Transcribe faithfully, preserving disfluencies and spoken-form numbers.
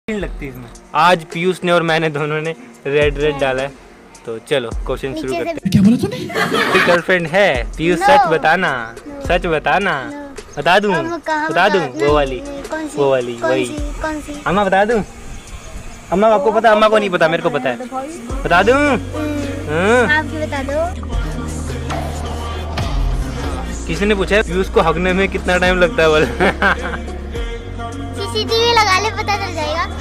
लगती है इसमें। आज पीयूष ने और मैंने दोनों ने रेड रेड डाला है। तो चलो क्वेश्चन शुरू करते हैं। क्या बोला तूने? गर्लफ्रेंड है पीयूष? सच बताना, सच बताना। बता दूं? बता दूं? वो वाली, वो वाली, वही। अम्मा बता दूं? अम्मा आपको पता? अम्मा को नहीं पता, मेरे को पता है। बता दूं? आप बता दो। किसी ने पूछा है पीयूष को हगने में कितना टाइम लगता है बोले। सीसीटीवी लगा ले, पता चल जाएगा।